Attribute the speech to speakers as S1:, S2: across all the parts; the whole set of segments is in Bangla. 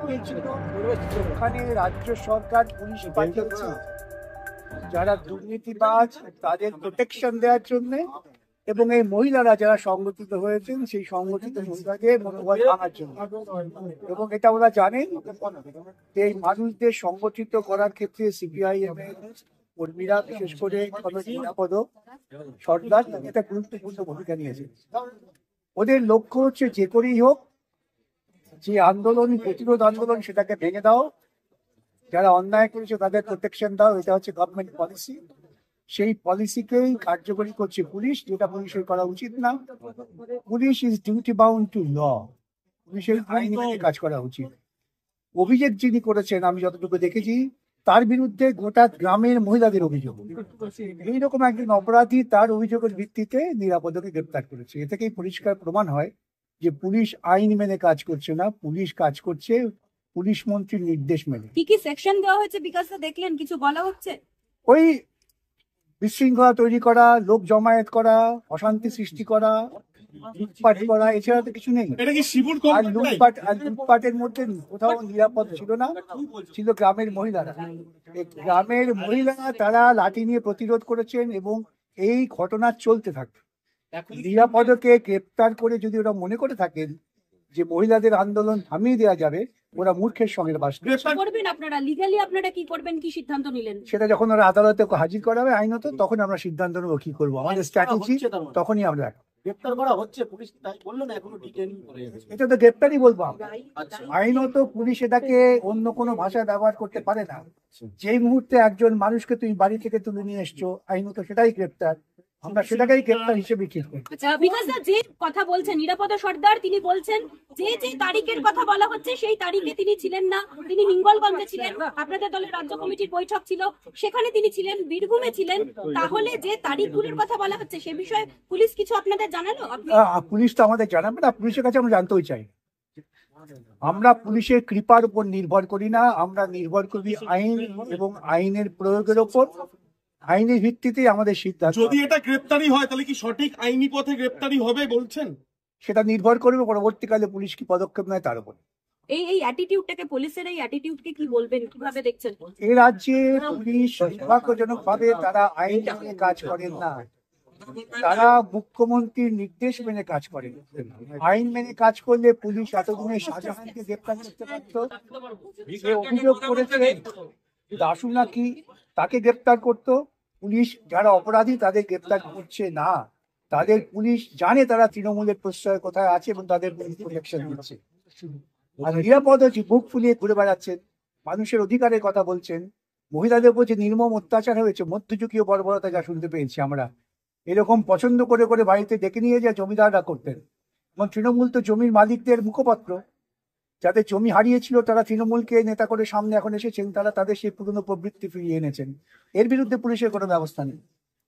S1: ছিল, ওখানে রাজ্য সরকার পুলিশ পাঠিয়েছে যারা দুর্নীতিবাজ তাদের প্রোটেকশন দেওয়ার জন্য, এবং এই মহিলারা যারা সংগঠিত হয়েছেন সেই সংগঠিত মহিলাদের মনোবল ভাঙার জন্য। এবং এটা ওরা জানেন যে এই মানুষদের সংগঠিত করার ক্ষেত্রে সিপিআইএম এর কর্মীরা, বিশেষ করে নিরাপদ সর্দার, এটা গুরুত্বপূর্ণ ভূমিকা নিয়েছে। ওদের লক্ষ্য হচ্ছে যে করেই হোক যে আন্দোলন, প্রতিরোধ আন্দোলন, সেটাকে ভেঙে দাও, যারা অন্যায় করেছে তাদের প্রোটেকশন দাও। এটা হচ্ছে গভর্নমেন্ট পলিসি। সেই পলিসিকেই কার্যকরী করছে পুলিশ, যেটা পুলিশের করা উচিত না। Police is duty bound to law, পুলিশের আইন মেনে কাজ করা উচিত। অভিযোগ যিনি করেছেন, আমি যতটুকু দেখেছি, তার বিরুদ্ধে গোটা গ্রামের মহিলাদের অভিযোগ। এইরকম একজন অপরাধী তার অভিযোগের ভিত্তিতে নিরাপদকে গ্রেপ্তার করেছে। এ থেকেই পরিষ্কার প্রমাণ হয় যে পুলিশ আইন মেনে কাজ করছে না, পুলিশ কাজ করছে পুলিশ মন্ত্রীর নির্দেশ মেনে।
S2: কি কি সেকশন দেওয়া হয়েছে বিকাশে দেখলেন, কিছু বলা হচ্ছে?
S1: ওই বিশৃঙ্খলা তৈরি করা, লোক জমায়েত করা, অশান্তি সৃষ্টি করা, লুটপাট করা, এছাড়া তো কিছু নেই। আর লুটপাটের মধ্যে কোথাও নিরাপদ ছিল না, ছিল গ্রামের মহিলারা। গ্রামের মহিলারা তারা লাঠি নিয়ে প্রতিরোধ করেছেন এবং এই ঘটনা চলতে থাকে। নিরাপদকে গ্রেপ্তার করে যদি ওরা মনে করে থাকেন যে মহিলাদের আন্দোলন থামিয়ে দেওয়া যাবে, ওরা মূর্খের সঙ্গে বাস
S2: করবেন। আপনারা লিগালি আপনারা কি করবেন, কি সিদ্ধান্ত নিলেন?
S1: সেটা যখন ওরা আদালতে হাজির করা হবে আইনত, তখন আমরা সিদ্ধান্ত নেবো কি করবো। আমাদের স্ট্র্যাটেজি তখনই আমরা
S3: গ্রেপ্তার করা হচ্ছে, পুলিশ তাই বললো না, এখনো ডিটেইন করে গেছে।
S1: এটা তো গ্রেপ্তারই বলবো আমরা। আইনত পুলিশ এটাকে অন্য কোনো ভাষা ব্যবহার করতে পারে না। যেই মুহূর্তে একজন মানুষকে তুমি বাড়ি থেকে তুলে নিয়ে এসছো, আইনত সেটাই গ্রেপ্তার। আমরা সেটাকেই গ্রেপ্তার হিসেবে ঠিক করি।
S2: আচ্ছা, বিকাশ দা যে কথা বলছেন নিরাপদ সর্দার, তিনি বলছেন যে যে তারিখের কথা বলা হচ্ছে সেই তারিখে তিনি ছিলেন না, তিনি হিঙ্গলগঞ্জে ছিলেন। আপনাদের দলের রাজ্য কমিটির বৈঠক ছিল, সেখানে তিনি ছিলেন, বীরভূমে ছিলেন। তাহলে যে তারিখগুলোর কথা বলা হচ্ছে সে বিষয়ে পুলিশ কিছু আপনাদের জানালো?
S1: পুলিশ তো আমাদের জানাবে না, পুলিশের কাছে আমরা জানতেই চাই। আমরা পুলিশের কৃপার উপর নির্ভর করি না, আমরা নির্ভর করি আইন এবং আইনের প্রয়োগের উপর। আইনের ভিত্তিতে আমাদের সিদ্ধান্ত।
S4: যদি এটা গ্রেপ্তারি হয় তাহলে কি সঠিক আইনি পথে গ্রেপ্তারি হবে বলছেন?
S1: সেটা নির্ভর করবে পরবর্তীকালে পুলিশ কি পদক্ষেপ নেয় তার উপর।
S2: এই অ্যাটিটিউডটাকে, পুলিশের এই অ্যাটিটিউডকে কি বলবেন, কিভাবে দেখছেন?
S1: এই রাজ্যে পুলিশ দুর্ভাগ্যজনক ভাবে তারা আইন মেনে কাজ করেন না, তারা মুখ্যমন্ত্রীর নির্দেশ মেনে কাজ করেন। আইন মেনে কাজ করলে পুলিশ এতদিনে শাহজাহানকে গ্রেপ্তার করতে পারত, যে অভিযোগ করেছে দাসু নাকি তাকে গ্রেপ্তার করতো। পুলিশ যারা অপরাধী তাদের গ্রেপ্তার করছে না, তাদের পুলিশ জানে তারা তৃণমূলের প্রশ্রয় কোথায় আছে এবং তাদের প্রোটেকশন দিচ্ছে। আর নিরাপদ বুক ফুলিয়ে ঘুরে বেড়াচ্ছেন, মানুষের অধিকারের কথা বলছেন। মহিলাদের উপর যে নির্মম অত্যাচার হয়েছে, মধ্যযুগীয় বর্বরতা যা শুনতে পেয়েছি আমরা, এরকম পছন্দ করে করে বাড়িতে ডেকে নিয়ে যা জমিদাররা করতেন। এবং তৃণমূল তো জমির মালিকদের মুখপত্র, যাদের জমি হারিয়েছিল তারা তৃণমূলকে নেতা করে সামনে এখন এসেছেন, তারা তাদের সেই পুরনো প্রবৃত্তি ফিরিয়ে এনেছেন। এর বিরুদ্ধে পুলিশের কোনো ব্যবস্থা নেই।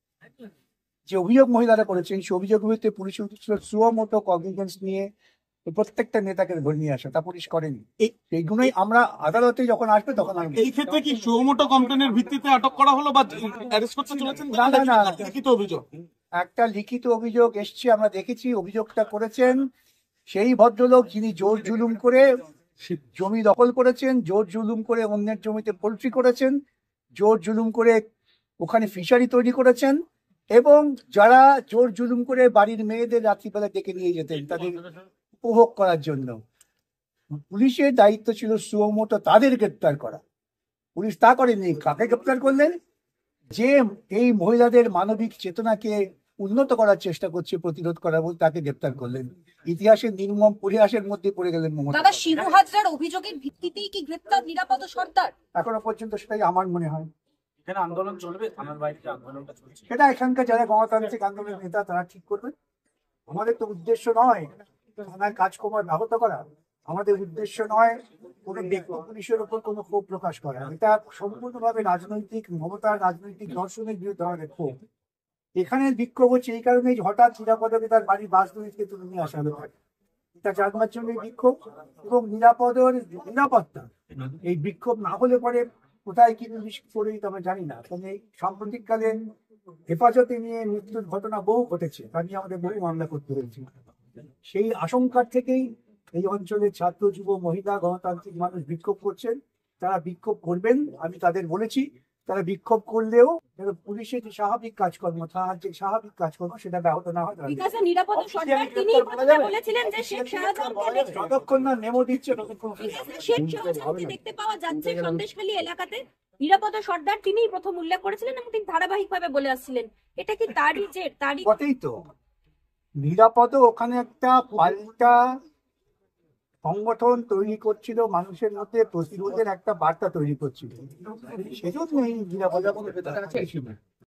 S1: যে অভিযোগ মহিলারা করেছেন সেই অভিযোগের বিরুদ্ধে পুলিশের উচিত ছিল সুমোটো কগনিজেন্স নিয়ে প্রত্যেকটা নেতাকে ধরে নিয়ে আসা, তা পুলিশ করেনি। এইগুলোই আমরা আদালতে যখন আসবে তখন
S4: এই ক্ষেত্রে কি সুমোটো কমপ্লেনের ভিত্তিতে আটক করা হলো বা অ্যারেস্ট করতে চলেছেন?
S1: না,
S4: লিখিত অভিযোগ,
S1: একটা লিখিত অভিযোগ এসছে, আমরা দেখেছি। অভিযোগটা করেছেন সেই ভদ্রলোক যিনি জোর জুলুম করে জমি দখল করেছেন, জোর জুলুম করে অন্যের জমিতে পোল্ট্রি করেছেন, জোর জুলুম করে ওখানে ফিশারি তৈরি করেছেন, এবং যারা জোর জুলুম করে বাড়ির মেয়েদের রাত্রিবেলা ডেকে নিয়ে যেতেন তাদের উপভোগ করার জন্য। পুলিশের দায়িত্ব ছিল সুমোটো তাদের গ্রেপ্তার করা, পুলিশ তা করেনি। কাকে গ্রেপ্তার করলেন? যে এই মহিলাদের মানবিক চেতনাকে উন্নত করার চেষ্টা করছে, প্রতিরোধ করার বলে তাকে গ্রেপ্তার করলেন। ইতিহাসের নির্মম পরিহাসের মধ্যে পড়ে গেলেন মমতা।
S2: দাদা, শিবু হাজরার অভিযোগের ভিত্তিতেই কি গ্রেপ্তার নিরাপদ সর্দার?
S1: এখনো পর্যন্ত সেটাই আমার মনে হয়।
S3: এখানে আন্দোলন চলবে, থানার বাইরে আন্দোলনটা চলছে,
S1: সেটা এখানকার যারা গণতান্ত্রিক আন্দোলনের নেতা তারা ঠিক করবেন। আমাদের তো উদ্দেশ্য নয় থানার কাজকর্ম ব্যাহত করা, আমাদের উদ্দেশ্য নয় কোনো ব্যক্তি পুলিশের উপর কোনো ক্ষোভ প্রকাশ করা। এটা সম্পূর্ণভাবে রাজনৈতিক, মমতার রাজনৈতিক দর্শনের বিরুদ্ধে আমাদের ক্ষোভ। এখানে বিক্ষোভ হচ্ছে এই কারণে হঠাৎ নিরাপদকে তার বাড়ির বাস দুটিকে তুলে নিয়ে আসা হলো, এটা জানবার জন্য বিক্ষোভ। এবং নিরাপত্তা এই বিক্ষোভ না হলে পরে কোথায় কি পুলিশ করে দিতে আমরা জানি না। তবে সাম্প্রতিককালে হেফাজতে নিয়ে মৃত্যুর ঘটনা বহু ঘটেছে, তা নিয়ে আমাদের বহু মামলা করতে হয়েছে। সেই আশঙ্কার থেকেই এই অঞ্চলের ছাত্র যুব মহিলা গণতান্ত্রিক মানুষ বিক্ষোভ করছেন, তারা বিক্ষোভ করবেন, আমি তাদের বলেছি। তারা বিক্ষোভ করলেও যেন পুলিশের যে স্বাভাবিক কাজকর্ম, থানার যে স্বাভাবিক কাজকর্ম সেটা ব্যাহত না হয়। তারা
S2: বিকাশের নিরাপদ সর্দার তিনি প্রথমে বলেছিলেন যে শেখ শাহজাহানকে
S1: যতক্ষণ না নেমো দিচ্ছে ততক্ষণ
S2: শেখ শাহজাহানকে দেখতে পাওয়া যাচ্ছে সন্দেশখালী এলাকাতে। নিরাপদ সর্দার তিনিই প্রথম উল্লেখ করেছিলেন এবং তিনি ধারাবাহিকভাবে বলে আসছিলেন। এটা কি তারই জের, তারই
S1: বটেই তো। নিরাপদ ওখানে একটা পাল্টা সংগঠন তৈরি করছিল, মানুষের মধ্যে প্রতিরোধের একটা বার্তা তৈরি করছিল, সেজন্য এই নিরাপত্তা